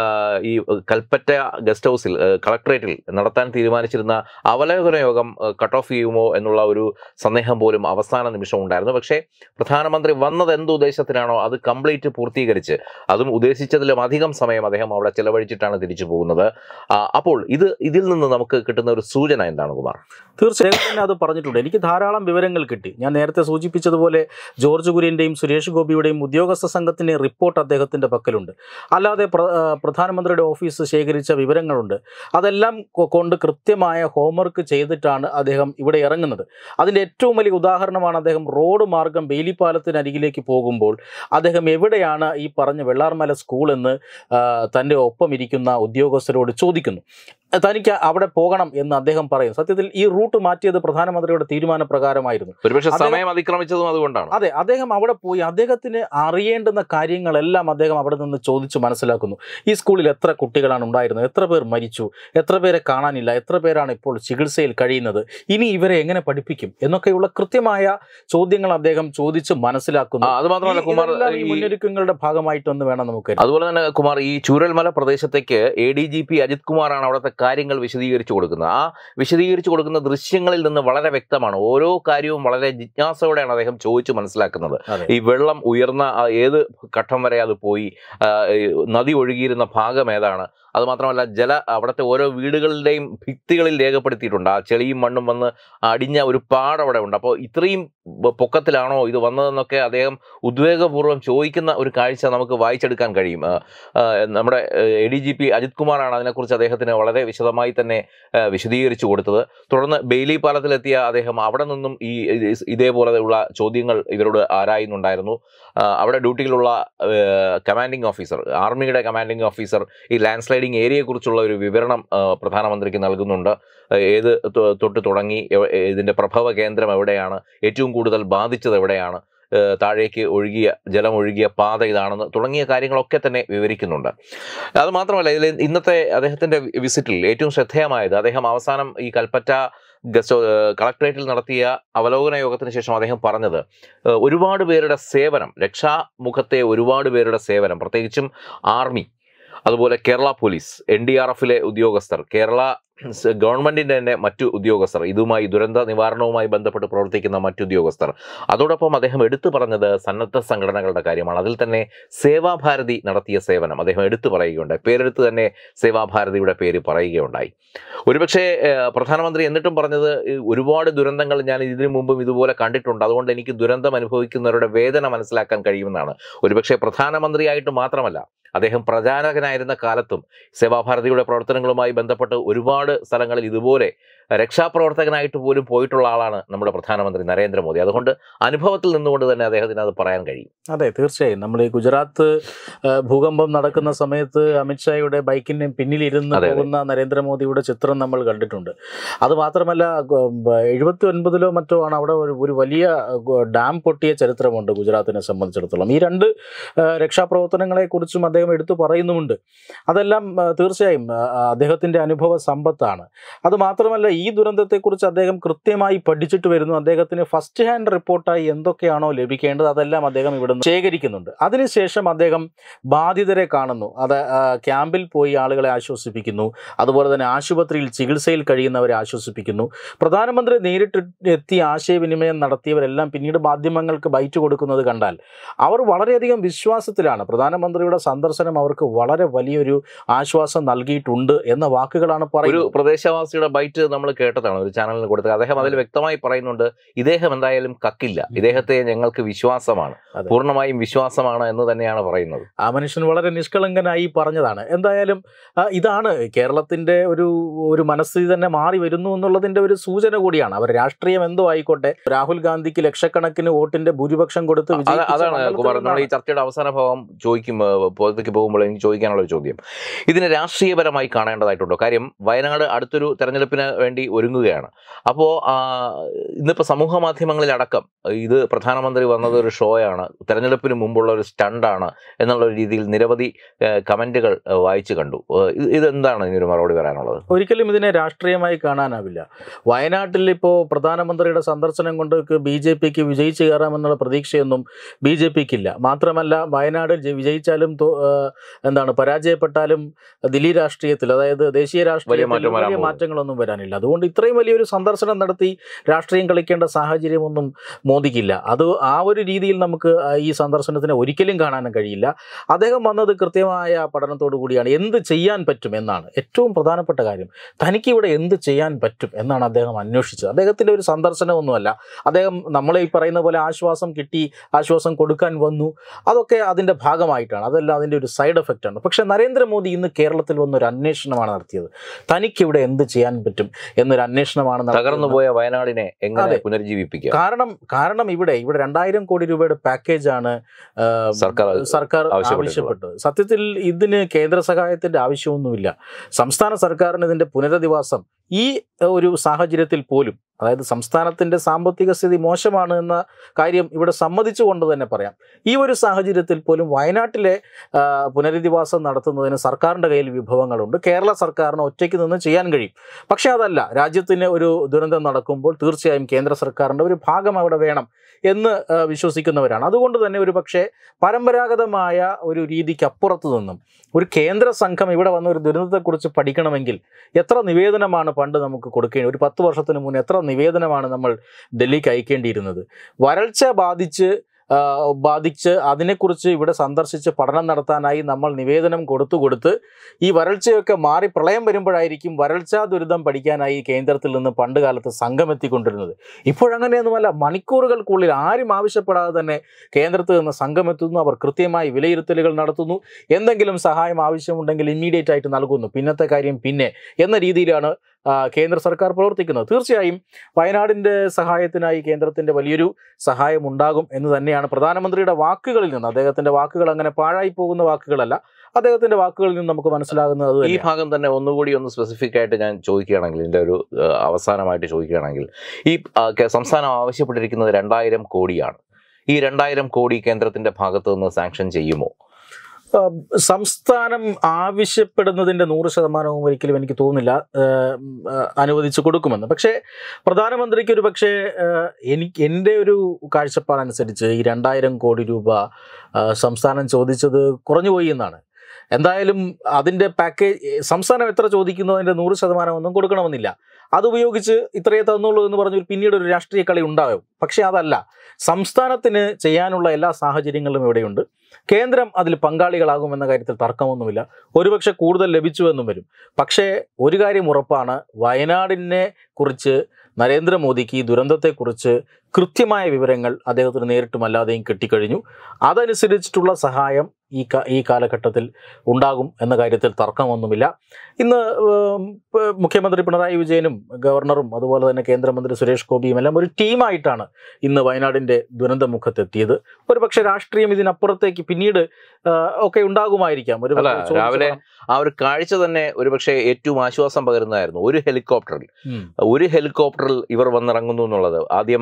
ഈ കൽപ്പറ്റ ഗസ്റ്റ് ഹൗസിൽ കളക്ടറേറ്റിൽ നടത്താൻ തീരുമാനിച്ചിരുന്ന അവലോകന യോഗം കട്ട് ഓഫ് ചെയ്യുമോ എന്നുള്ള ഒരു സന്ദേഹം പോലും അവസാന നിമിഷം ഉണ്ടായിരുന്നു. പക്ഷേ പ്രധാനമന്ത്രി വന്നത് എന്ത് ഉദ്ദേശത്തിനാണോ അത് കംപ്ലീറ്റ് പൂർത്തീകരിച്ച്, അതും ഉദ്ദേശിച്ചതിലും അധികം സമയം അദ്ദേഹം അവിടെ ചെലവഴിച്ചിട്ടാണ് തിരിച്ചു പോകുന്നത്. അപ്പോൾ ഇത് ഇതിൽ നിന്ന് നമുക്ക് കിട്ടുന്ന ഒരു സൂചന എന്താണ് കുമാർ? തീർച്ചയായും തന്നെ അത് പറഞ്ഞിട്ടുണ്ട്. എനിക്ക് ധാരാളം വിവരങ്ങൾ കിട്ടി. ഞാൻ നേരത്തെ സൂചിപ്പിച്ചതുപോലെ ജോർജ് കുര്യൻ്റെയും സുരേഷ് ഗോപിയുടെയും ഉദ്യോഗസ്ഥ സംഘത്തിൻ്റെ റിപ്പോർട്ട് അദ്ദേഹത്തിൻ്റെ പക്കലുണ്ട്. അല്ലാതെ പ്രധാനമന്ത്രിയുടെ ഓഫീസ് ശേഖരിച്ച വിവരങ്ങളുണ്ട്. അതെല്ലാം കൊണ്ട് കൃത്യമായ ഹോംവർക്ക് ചെയ്തിട്ടാണ് അദ്ദേഹം ഇവിടെ ഇറങ്ങുന്നത്. അതിൻ്റെ ഏറ്റവും വലിയ ഉദാഹരണമാണ് അദ്ദേഹം റോഡ് മാർഗം ബെയിലിപ്പാലത്തിനരികിലേക്ക് പോകുമ്പോൾ അദ്ദേഹം എവിടെയാണ് ഈ പറഞ്ഞ വെള്ളാർമല സ്കൂൾ എന്ന് തൻ്റെ ഒപ്പം ഇരിക്കുന്ന ഉദ്യോഗസ്ഥരോട് ചോദിക്കുന്നു. തനിക്ക് അവിടെ പോകണം എന്ന് അദ്ദേഹം പറയും. സത്യത്തിൽ ഈ റൂട്ട് മാറ്റിയത് പ്രധാനമന്ത്രിയുടെ തീരുമാനപ്രകാരമായിരുന്നു. ഒരുപക്ഷെ സമയം അതിക്രമിച്ചതും അതുകൊണ്ടാണ്. അതെ, അദ്ദേഹം അവിടെ പോയി അദ്ദേഹത്തിന് അറിയേണ്ടുന്ന കാര്യങ്ങളെല്ലാം അദ്ദേഹം അവിടെ നിന്ന് ചോദിച്ചു മനസ്സിലാക്കുന്നു. ഈ സ്കൂളിൽ എത്ര കുട്ടികളാണ് ഉണ്ടായിരുന്നത്, എത്ര പേർ മരിച്ചു, എത്ര പേരെ കാണാനില്ല, എത്ര പേരാണ് ഇപ്പോൾ ചികിത്സയിൽ കഴിയുന്നത്, ഇനി ഇവരെ എങ്ങനെ പഠിപ്പിക്കും എന്നൊക്കെയുള്ള കൃത്യമായ ചോദ്യങ്ങൾ അദ്ദേഹം ചോദിച്ച് മനസ്സിലാക്കുന്നു. അത് മാത്രമല്ല കുമാർ, ഈ മുന്നൊരുക്കങ്ങളുടെ ഭാഗമായിട്ടൊന്ന് വേണം നമുക്ക്. അതുപോലെ തന്നെ കുമാർ, ഈ ചൂരൽമല പ്രദേശത്തേക്ക് A D G P Ajith കുമാറാണ് അവിടുത്തെ കാര്യങ്ങൾ വിശദീകരിച്ചു കൊടുക്കുന്നത്. ആ വിശദീകരിച്ചു കൊടുക്കുന്ന ദൃശ്യങ്ങളിൽ നിന്ന് വളരെ വ്യക്തമാണ്. ഓരോ കാര്യവും വളരെ ജിജ്ഞാസയോടെയാണ് അദ്ദേഹം ചോദിച്ചു മനസ്സിലാക്കുന്നത്. ഈ വെള്ളം ഉയർന്ന ഏത് ഘട്ടം വരെ അത് പോയി, നദി ഒഴുകിയിരുന്ന ഭാഗം ഏതാണ്, അതുമാത്രമല്ല ജല അവിടുത്തെ ഓരോ വീടുകളുടെയും ഭിത്തികളിൽ രേഖപ്പെടുത്തിയിട്ടുണ്ട്. ആ ചെളിയും മണ്ണും വന്ന് അടിഞ്ഞ ഒരു പാട് അവിടെ ഉണ്ട്. അപ്പോൾ ഇത്രയും പൊക്കത്തിലാണോ ഇത് വന്നതെന്നൊക്കെ അദ്ദേഹം ഉദ്വേഗപൂർവ്വം ചോദിക്കുന്ന ഒരു കാഴ്ച നമുക്ക് വായിച്ചെടുക്കാൻ കഴിയും. നമ്മുടെ A D G P Ajith കുമാറാണ് അതിനെക്കുറിച്ച് അദ്ദേഹത്തിന് വളരെ വിശദമായി തന്നെ വിശദീകരിച്ചു കൊടുത്തത്. തുടർന്ന് ബെയിലി പാലത്തിലെത്തിയ അദ്ദേഹം അവിടെ നിന്നും ഈ ഇതേപോലെയുള്ള ചോദ്യങ്ങൾ ഇവരോട് ആരായുന്നുണ്ടായിരുന്നു. അവിടെ ഡ്യൂട്ടിയിലുള്ള കമാൻഡിംഗ് ഓഫീസർ, ആർമിയുടെ കമാൻഡിംഗ് ഓഫീസർ ഈ ലാൻഡ് സ്ലൈഡിംഗ് ഏരിയയെക്കുറിച്ചുള്ള ഒരു വിവരണം പ്രധാനമന്ത്രിക്ക് നൽകുന്നുണ്ട്. ഏത് തൊട്ട് തുടങ്ങി, ഇതിൻ്റെ പ്രഭവ കേന്ദ്രം എവിടെയാണ്, ഏറ്റവും കൂടുതൽ ബാധിച്ചത് എവിടെയാണ്, താഴേക്ക് ഒഴുകിയ ജലം ഒഴുകിയ പാത ഇതാണെന്ന് തുടങ്ങിയ കാര്യങ്ങളൊക്കെ തന്നെ വിവരിക്കുന്നുണ്ട്. അതുമാത്രമല്ല ഇതിൽ ഇന്നത്തെ അദ്ദേഹത്തിൻ്റെ വിസിറ്റിൽ ഏറ്റവും ശ്രദ്ധേയമായത് അദ്ദേഹം അവസാനം ഈ കൽപ്പറ്റ ഗസ്റ്റ് കളക്ടറേറ്റിൽ നടത്തിയ അവലോകന യോഗത്തിന് ശേഷം അദ്ദേഹം പറഞ്ഞത് ഒരുപാട് പേരുടെ സേവനം, രക്ഷാമുഖത്തെ ഒരുപാട് പേരുടെ സേവനം, പ്രത്യേകിച്ചും ആർമി, അതുപോലെ Kerala police, N D R എഫിലെ ഉദ്യോഗസ്ഥർ, കേരള ഗവൺമെന്റിന്റെ തന്നെ മറ്റു ഉദ്യോഗസ്ഥർ, ഇതുമായി ദുരന്ത നിവാരണവുമായി ബന്ധപ്പെട്ട് പ്രവർത്തിക്കുന്ന മറ്റു ഉദ്യോഗസ്ഥർ, അതോടൊപ്പം അദ്ദേഹം എടുത്തു പറഞ്ഞത് സന്നദ്ധ സംഘടനകളുടെ കാര്യമാണ്. അതിൽ തന്നെ സേവാഭാരതി നടത്തിയ സേവനം അദ്ദേഹം എടുത്തു പറയുകയുണ്ടായി. പേരെടുത്ത് തന്നെ സേവാഭാരതിയുടെ പേര് പറയുകയുണ്ടായി. ഒരുപക്ഷെ പ്രധാനമന്ത്രി എന്നിട്ടും പറഞ്ഞത് ഒരുപാട് ദുരന്തങ്ങൾ ഞാൻ ഇതിനു മുമ്പും ഇതുപോലെ കണ്ടിട്ടുണ്ട്, അതുകൊണ്ട് എനിക്ക് ദുരന്തം അനുഭവിക്കുന്നവരുടെ വേദന മനസ്സിലാക്കാൻ കഴിയുമെന്നാണ്. ഒരുപക്ഷെ പ്രധാനമന്ത്രിയായിട്ട് മാത്രമല്ല, അദ്ദേഹം പ്രചാരകനായിരുന്ന കാലത്തും സേവാഭാരതിയുടെ പ്രവർത്തനങ്ങളുമായി ബന്ധപ്പെട്ട് ഒരുപാട് സ്ഥലങ്ങളിൽ ഇതുപോലെ രക്ഷാപ്രവർത്തകനായിട്ട് പോലും പോയിട്ടുള്ള ആളാണ് നമ്മുടെ പ്രധാനമന്ത്രി നരേന്ദ്രമോദി. അതുകൊണ്ട് അനുഭവത്തിൽ നിന്നുകൊണ്ട് തന്നെ അദ്ദേഹത്തിന് അത് പറയാൻ കഴിയും. അതെ, തീർച്ചയായും. നമ്മൾ ഈ ഗുജറാത്ത് ഭൂകമ്പം നടക്കുന്ന സമയത്ത് അമിത്ഷായുടെ ബൈക്കിന് പിന്നിലിരുന്ന് പോകുന്ന നരേന്ദ്രമോദിയുടെ ചിത്രം നമ്മൾ കണ്ടിട്ടുണ്ട്. അത് മാത്രമല്ല, എഴുപത്തി ഒൻപതിലോ മറ്റോ ആണ് അവിടെ ഒരു വലിയ ഡാം പൊട്ടിയ ചരിത്രമുണ്ട് ഗുജറാത്തിനെ സംബന്ധിച്ചിടത്തോളം. ഈ രണ്ട് രക്ഷാപ്രവർത്തനങ്ങളെ കുറിച്ചും അദ്ദേഹം എടുത്തു പറയുന്നുമുണ്ട്. അതെല്ലാം തീർച്ചയായും അദ്ദേഹത്തിൻ്റെ അനുഭവ സമ്പത്താണ്. അത് മാത്രമല്ല, ഈ ദുരന്തത്തെക്കുറിച്ച് അദ്ദേഹം കൃത്യമായി പഠിച്ചിട്ട് വരുന്നു. അദ്ദേഹത്തിന് ഫസ്റ്റ് ഹാൻഡ് റിപ്പോർട്ടായി എന്തൊക്കെയാണോ ലഭിക്കേണ്ടത് അതെല്ലാം അദ്ദേഹം ഇവിടെ ശേഖരിക്കുന്നുണ്ട്. അതിനുശേഷം അദ്ദേഹം ബാധിതരെ കാണുന്നു, അത് ക്യാമ്പിൽ പോയി ആളുകളെ ആശ്വസിപ്പിക്കുന്നു, അതുപോലെ തന്നെ ആശുപത്രിയിൽ ചികിത്സയിൽ കഴിയുന്നവരെ ആശ്വസിപ്പിക്കുന്നു. പ്രധാനമന്ത്രി നേരിട്ട് എത്തി ആശയവിനിമയം നടത്തിയവരെല്ലാം പിന്നീട് മാധ്യമങ്ങൾക്ക് ബൈറ്റ് കൊടുക്കുന്നത് കണ്ടാൽ അവർ വളരെയധികം വിശ്വാസത്തിലാണ്. പ്രധാനമന്ത്രിയുടെ സന്ദർശനം അവർക്ക് വളരെ വലിയൊരു ആശ്വാസം നൽകിയിട്ടുണ്ട് എന്ന വാക്കുകളാണ് പറയുന്നത്. ഒരു പ്രദേശവാസിയുടെ ബൈറ്റ് നമ്മൾ കേട്ടതാണ്, ഒരു ചാനലിന് കൊടുത്തത്. അദ്ദേഹം അതിൽ വ്യക്തമായി പറയുന്നുണ്ട്, ഇദ്ദേഹം എന്തായാലും കക്കില്ല, ഇദ്ദേഹത്തെ ഞങ്ങൾക്ക് വിശ്വാസമാണ്, പൂർണ്ണമായും വിശ്വാസമാണ് എന്ന് തന്നെയാണ് പറയുന്നത്. ആ മനുഷ്യൻ വളരെ നിഷ്കളങ്കനായി പറഞ്ഞതാണ്. എന്തായാലും ഇതാണ് കേരളത്തിന്റെ ഒരു ഒരു മനസ്ഥിതി തന്നെ മാറി വരുന്നു എന്നുള്ളതിന്റെ ഒരു സൂചന കൂടിയാണ്. അവർ രാഷ്ട്രീയം എന്തോ ആയിക്കോട്ടെ, രാഹുൽ ഗാന്ധിക്ക് ലക്ഷക്കണക്കിന് വോട്ടിന്റെ ഭൂരിപക്ഷം കൊടുത്ത് അതാണ് കുമാർ, നമ്മൾ ഈ ചർച്ചയുടെ അവസാന ഭാഗം ചോദിക്കും പുറത്തേക്ക് പോകുമ്പോൾ എനിക്ക് ചോദിക്കാനുള്ള ഒരു ചോദ്യം, ഇതിനെ രാഷ്ട്രീയപരമായി കാണേണ്ടതായിട്ടുണ്ടോ? കാര്യം വയനാട് അടുത്തൊരു തെരഞ്ഞെടുപ്പിന് വേണ്ടി ഒരുങ്ങുകയാണ്. അപ്പോൾ ഇന്നിപ്പോൾ സമൂഹ മാധ്യമങ്ങളിലടക്കം ഇത് പ്രധാനമന്ത്രി വന്നത് ഒരു ഷോയാണ്, തെരഞ്ഞെടുപ്പിന് മുമ്പുള്ള ഒരു സ്റ്റണ്ടാണ് എന്നുള്ള രീതിയിൽ നിരവധി കമന്റുകൾ വായിച്ചു കണ്ടു. ഇതെന്താണ് ഇതിനൊരു മറുപടി പറയാനുള്ളത്? ഒരിക്കലും ഇതിനെ രാഷ്ട്രീയമായി കാണാനാവില്ല. വയനാട്ടിൽ ഇപ്പോൾ പ്രധാനമന്ത്രിയുടെ സന്ദർശനം കൊണ്ട് ബി ജെ പിക്ക് വിജയിച്ചു കയറാമെന്നുള്ള പ്രതീക്ഷയൊന്നും ബി ജെ പിക്കില്ല. മാത്രമല്ല, വയനാട് വിജയിച്ചാലും എന്താണ് പരാജയപ്പെട്ടാലും ദില്ലി രാഷ്ട്രീയത്തിൽ, അതായത് ദേശീയ രാഷ്ട്രീയത്തിൽ വലിയ മാറ്റങ്ങളൊന്നും വരാനില്ല. അതുകൊണ്ട് ഇത്രയും വലിയൊരു സന്ദർശനം നടത്തി രാഷ്ട്രീയം കളിക്കേണ്ട സാഹചര്യമൊന്നും മോദിക്കില്ല. അത് ആ ഒരു രീതിയിൽ നമുക്ക് ഈ സന്ദർശനത്തിനെ ഒരിക്കലും കാണാനും കഴിയില്ല. അദ്ദേഹം വന്നത് കൃത്യമായ പഠനത്തോടു കൂടിയാണ്. എന്ത് ചെയ്യാൻ പറ്റും എന്നാണ് ഏറ്റവും പ്രധാനപ്പെട്ട കാര്യം. തനിക്ക് ഇവിടെ എന്ത് ചെയ്യാൻ പറ്റും എന്നാണ് അദ്ദേഹം അന്വേഷിച്ചത്. അദ്ദേഹത്തിൻ്റെ ഒരു സന്ദർശനമൊന്നുമല്ല. അദ്ദേഹം നമ്മളെ ഈ പറയുന്ന പോലെ ആശ്വാസം കിട്ടി, ആശ്വാസം കൊടുക്കാൻ വന്നു, അതൊക്കെ അതിൻ്റെ ഭാഗമായിട്ടാണ്, അതെല്ലാം അതിൻ്റെ ഒരു സൈഡ് എഫക്റ്റാണ്. പക്ഷേ നരേന്ദ്രമോദി ഇന്ന് കേരളത്തിൽ വന്നൊരു അന്വേഷണമാണ് നടത്തിയത്. തനിക്കിവിടെ എന്ത് ചെയ്യാൻ പറ്റും എന്നൊരു അന്വേഷണമാണ്. തകർന്നുപോയ വയനാടിനെ എങ്ങനെ പുനർജീവിപ്പിക്കുക? കാരണം കാരണം ഇവിടെ ഇവിടെ രണ്ടായിരം കോടി രൂപയുടെ പാക്കേജാണ് സർക്കാർ സർക്കാർ ആവശ്യപ്പെട്ടത്. സത്യത്തിൽ ഇതിന് കേന്ദ്ര സഹായത്തിന്റെ ആവശ്യമൊന്നുമില്ല. സംസ്ഥാന സർക്കാരിന് ഇതിന്റെ പുനരധിവാസം ഈ ഒരു സാഹചര്യത്തിൽ പോലും, അതായത് സംസ്ഥാനത്തിൻ്റെ സാമ്പത്തിക സ്ഥിതി മോശമാണ് എന്ന കാര്യം ഇവിടെ സമ്മതിച്ചുകൊണ്ട് തന്നെ പറയാം, ഈ ഒരു സാഹചര്യത്തിൽ പോലും വയനാട്ടിലെ പുനരധിവാസം നടത്തുന്നതിന് സർക്കാരിൻ്റെ കയ്യിൽ വിഭവങ്ങളുണ്ട്. കേരള സർക്കാരിന് ഒറ്റയ്ക്ക് നിന്ന് ചെയ്യാൻ കഴിയും. പക്ഷേ അതല്ല, രാജ്യത്തിന് ഒരു ദുരന്തം നടക്കുമ്പോൾ തീർച്ചയായും കേന്ദ്ര സർക്കാരിൻ്റെ ഒരു ഭാഗം അവിടെ വേണം എന്ന് വിശ്വസിക്കുന്നവരാണ്. അതുകൊണ്ട് തന്നെ ഒരു പക്ഷേ പരമ്പരാഗതമായ ഒരു രീതിക്ക് അപ്പുറത്ത് നിന്നും ഒരു കേന്ദ്ര സംഘം ഇവിടെ വന്ന ഒരു ദുരന്തത്തെക്കുറിച്ച് പഠിക്കണമെങ്കിൽ എത്ര നിവേദനമാണ് പണ്ട് നമുക്ക് കൊടുക്കേണ്ടി, ഒരു പത്ത് വർഷത്തിന് മുന്നേ എത്ര നിവേദനമാണ് നമ്മൾ ഡൽഹിക്ക് അയക്കേണ്ടിയിരുന്നത്. വരൾച്ച ബാധിച്ച് ബാധിച്ച് അതിനെക്കുറിച്ച് ഇവിടെ സന്ദർശിച്ച് പഠനം നടത്താനായി നമ്മൾ നിവേദനം കൊടുത്തു കൊടുത്ത് ഈ വരൾച്ചയൊക്കെ മാറി പ്രളയം വരുമ്പോഴായിരിക്കും വരൾച്ചാ ദുരിതം പഠിക്കാനായി കേന്ദ്രത്തിൽ നിന്ന് പണ്ട് കാലത്ത് സംഘം എത്തിക്കൊണ്ടിരുന്നത്. ഇപ്പോഴങ്ങനെയൊന്നുമല്ല. മണിക്കൂറുകൾക്കുള്ളിൽ ആരും ആവശ്യപ്പെടാതെ തന്നെ കേന്ദ്രത്തിൽ നിന്ന് സംഘം എത്തുന്നു. അവർ കൃത്യമായി വിലയിരുത്തലുകൾ നടത്തുന്നു. എന്തെങ്കിലും സഹായം ആവശ്യമുണ്ടെങ്കിൽ ഇമ്മീഡിയറ്റ് ആയിട്ട് നൽകുന്നു. പിന്നത്തെ കാര്യം പിന്നെ എന്ന രീതിയിലാണ് കേന്ദ്ര സർക്കാർ പ്രവർത്തിക്കുന്നത്. തീർച്ചയായും വയനാടിൻ്റെ സഹായത്തിനായി കേന്ദ്രത്തിൻ്റെ വലിയൊരു സഹായം ഉണ്ടാകും എന്ന് തന്നെയാണ് പ്രധാനമന്ത്രിയുടെ വാക്കുകളിൽ നിന്ന്. അദ്ദേഹത്തിൻ്റെ വാക്കുകൾ അങ്ങനെ പാഴായി പോകുന്ന വാക്കുകളല്ല, അദ്ദേഹത്തിൻ്റെ വാക്കുകളിൽ നിന്ന് നമുക്ക് മനസ്സിലാകുന്നത്. ഈ ഭാഗം തന്നെ ഒന്നുകൂടി ഒന്ന് സ്പെസിഫിക് ആയിട്ട് ഞാൻ ചോദിക്കുകയാണെങ്കിൽ, ഇതിൻ്റെ ഒരു അവസാനമായിട്ട് ചോദിക്കുകയാണെങ്കിൽ, ഈ സംസ്ഥാനം ആവശ്യപ്പെട്ടിരിക്കുന്നത് രണ്ടായിരം കോടിയാണ്. ഈ രണ്ടായിരം കോടി കേന്ദ്രത്തിൻ്റെ ഭാഗത്തു നിന്ന് സാങ്ഷൻ ചെയ്യുമോ? സംസ്ഥാനം ആവശ്യപ്പെടുന്നതിൻ്റെ നൂറ് ശതമാനവും ഒരിക്കലും എനിക്ക് തോന്നുന്നില്ല അനുവദിച്ചു കൊടുക്കുമെന്ന്. പക്ഷേ പ്രധാനമന്ത്രിക്ക് ഒരു പക്ഷേ എനിക്ക് എൻ്റെ ഒരു കാഴ്ചപ്പാടനുസരിച്ച് ഈ രണ്ടായിരം കോടി രൂപ സംസ്ഥാനം ചോദിച്ചത് കുറഞ്ഞുപോയി എന്നാണ്. എന്തായാലും അതിൻ്റെ പാക്കേജ് സംസ്ഥാനം എത്ര ചോദിക്കുന്നു അതിൻ്റെ നൂറ് ശതമാനം ഒന്നും കൊടുക്കണമെന്നില്ല. അതുപയോഗിച്ച് ഇത്രയേ തന്നുള്ളൂ എന്ന് പറഞ്ഞൊരു പിന്നീട് ഒരു രാഷ്ട്രീയ കളി ഉണ്ടാകും. പക്ഷേ അതല്ല, സംസ്ഥാനത്തിന് ചെയ്യാനുള്ള എല്ലാ സാഹചര്യങ്ങളും ഇവിടെയുണ്ട്. കേന്ദ്രം അതിൽ പങ്കാളികളാകുമെന്ന കാര്യത്തിൽ തർക്കമൊന്നുമില്ല. ഒരുപക്ഷെ കൂടുതൽ ലഭിച്ചുവെന്നും വരും. പക്ഷേ ഒരു കാര്യം ഉറപ്പാണ്, വയനാടിനെ കുറിച്ച് നരേന്ദ്രമോദിക്ക് ഈ ദുരന്തത്തെക്കുറിച്ച് കൃത്യമായ വിവരങ്ങൾ അദ്ദേഹത്തിന് നേരിട്ടും അല്ലാതെയും കിട്ടിക്കഴിഞ്ഞു. അതനുസരിച്ചിട്ടുള്ള സഹായം ഈ ഈ കാലഘട്ടത്തിൽ ഉണ്ടാകും എന്ന കാര്യത്തിൽ തർക്കമൊന്നുമില്ല. ഇന്ന് മുഖ്യമന്ത്രി പിണറായി വിജയനും ഗവർണറും അതുപോലെ തന്നെ കേന്ദ്രമന്ത്രി സുരേഷ് ഗോപിയും എല്ലാം ഒരു ടീമായിട്ടാണ് ഇന്ന് വയനാടിൻ്റെ ദുരന്തമുഖത്തെത്തിയത്. ഒരു പക്ഷേ രാഷ്ട്രീയം ഇതിനപ്പുറത്തേക്ക് പിന്നീട് ഒക്കെ ഉണ്ടാകുമായിരിക്കാം. ഒരു രാവിലെ ആ ഒരു കാഴ്ച തന്നെ ഒരുപക്ഷെ ഏറ്റവും ആശ്വാസം പകരുന്നതായിരുന്നു. ഒരു ഹെലികോപ്റ്ററിൽ ഒരു ഹെലികോപ്റ്ററിൽ ഇവർ വന്നിറങ്ങുന്നു എന്നുള്ളത്. ആദ്യം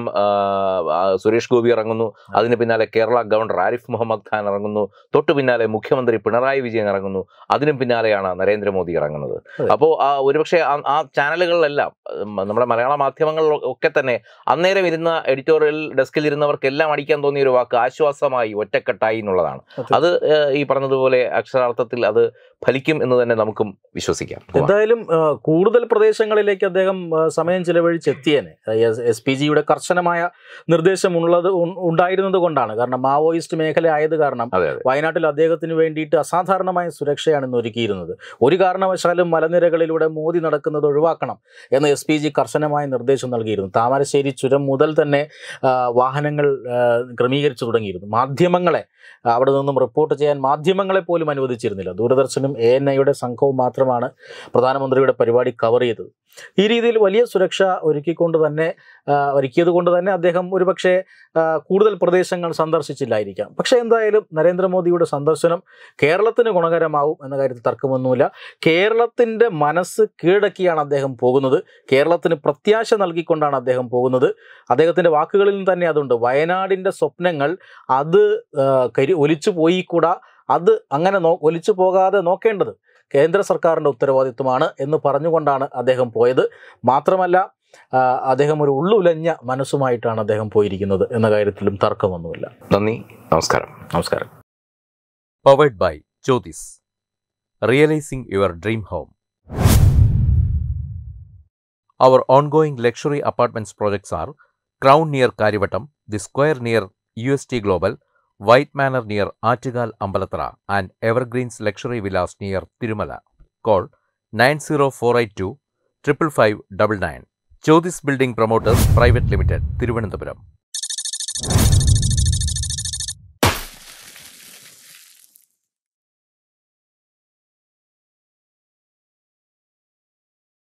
സുരേഷ് ഗോപി ഇറങ്ങുന്നു, അതിന് പിന്നാലെ കേരള ഗവർണർ ആരിഫ് മുഹമ്മദ് ഖാൻ ഇറങ്ങുന്നു, തൊട്ടു പിന്നാലെ മുഖ്യമന്ത്രി പിണറായി വിജയൻ ഇറങ്ങുന്നു, അതിനും പിന്നാലെയാണ് നരേന്ദ്രമോദി ഇറങ്ങുന്നത്. അപ്പോൾ ആ ഒരുപക്ഷെ ആ ചാനലുകളിലെല്ലാം നമ്മുടെ മലയാള മാധ്യമങ്ങളിലൊക്കെ തന്നെ അന്നേരം ഇരുന്ന എഡിറ്റോറിയൽ ഡെസ്കിൽ ഇരുന്നവർക്കെല്ലാം അടിക്കാൻ തോന്നിയ ഒരു വാക്ക് ആശ്വാസമായി, ഒറ്റക്കെട്ടായി എന്നുള്ളതാണ്. അത് ഈ പറഞ്ഞതുപോലെ അക്ഷരാർത്ഥത്തിൽ അത് ഫലിക്കും എന്ന് തന്നെ നമുക്കും വിശ്വസിക്കാം. എന്തായാലും കൂടുതൽ പ്രദേശങ്ങളിലേക്ക് അദ്ദേഹം സമയം ചിലവഴിച്ചെത്തിയേനെ. എസ് പി ജിയുടെ കർശനമായ നിർദ്ദേശം ഉള്ളത് ഉണ്ടായിരുന്നത് കൊണ്ടാണ്. കാരണം മാവോയിസ്റ്റ് മേഖല ആയത് കാരണം വയനാട്ടിൽ അദ്ദേഹത്തിന് വേണ്ടിയിട്ട് അസാധാരണമായ സുരക്ഷയാണ് ഇന്ന് ഒരുക്കിയിരുന്നത്. ഒരു കാരണവശാലും മലനിരകളിലൂടെ മോദി നടക്കുന്നത് ഒഴിവാക്കണം എന്ന് എസ് പി ജി കർശനമായ നിർദ്ദേശം നൽകിയിരുന്നു. താമരശ്ശേരി ചുരം മുതൽ തന്നെ വാഹനങ്ങൾ ക്രമീകരിച്ചു തുടങ്ങിയിരുന്നു. മാധ്യമങ്ങളെ അവിടെ നിന്നും റിപ്പോർട്ട് ചെയ്യാൻ മാധ്യമങ്ങളെ പോലും അനുവദിച്ചിരുന്നില്ല. ദൂരദർശനും എ എൻ ഐയുടെ സംഘവും മാത്രമാണ് പ്രധാനമന്ത്രിയുടെ പരിപാടി കവർ ചെയ്തത്. ഈ രീതിയിൽ വലിയ സുരക്ഷ ഒരുക്കിക്കൊണ്ട് തന്നെ ഒരുക്കിയത് കൊണ്ട് തന്നെ അദ്ദേഹം ഒരുപക്ഷെ കൂടുതൽ പ്രദേശങ്ങൾ സന്ദർശിച്ചില്ലായിരിക്കാം. പക്ഷേ എന്തായാലും നരേന്ദ്രമോദിയുടെ സന്ദർശനം കേരളത്തിന് ഗുണകരമാവും എന്ന കാര്യത്തിൽ തർക്കമൊന്നുമില്ല. കേരളത്തിൻ്റെ മനസ്സ് കീഴടക്കിയാണ് അദ്ദേഹം പോകുന്നത്. കേരളത്തിന് പ്രത്യാശ നൽകിക്കൊണ്ടാണ് അദ്ദേഹം പോകുന്നത്. അദ്ദേഹത്തിൻ്റെ വാക്കുകളിൽ നിന്ന് തന്നെ അതുണ്ട്. വയനാടിൻ്റെ സ്വപ്നങ്ങൾ അത് കരി ഒലിച്ചു പോയിക്കൂടാ, അത് അങ്ങനെ നോ ഒലിച്ചു പോകാതെ നോക്കേണ്ടത് കേന്ദ്ര സർക്കാരിൻ്റെ ഉത്തരവാദിത്വമാണ് എന്ന് പറഞ്ഞുകൊണ്ടാണ് അദ്ദേഹം പോയത്. മാത്രമല്ല അദ്ദേഹം ഒരു ഉള്ളുലഞ്ഞ മനസ്സുമായിട്ടാണ് അദ്ദേഹം പോയിരിക്കുന്നത് എന്ന കാര്യത്തിലും തർക്കമൊന്നുമില്ല. നന്ദി, നമസ്കാരം. നമസ്കാരം. Powered by Jyothis, realising your dream home. Our ongoing luxury apartments projects are Crown near Karivattam, The Square near U S T Global, White Manor near Aattugal Ambalathara, and Evergreens Luxury Villas near Tirumala. Call nine zero four eight two five five nine nine. Jyotis Building Promoters Private Limited, Thiruvananthapuram.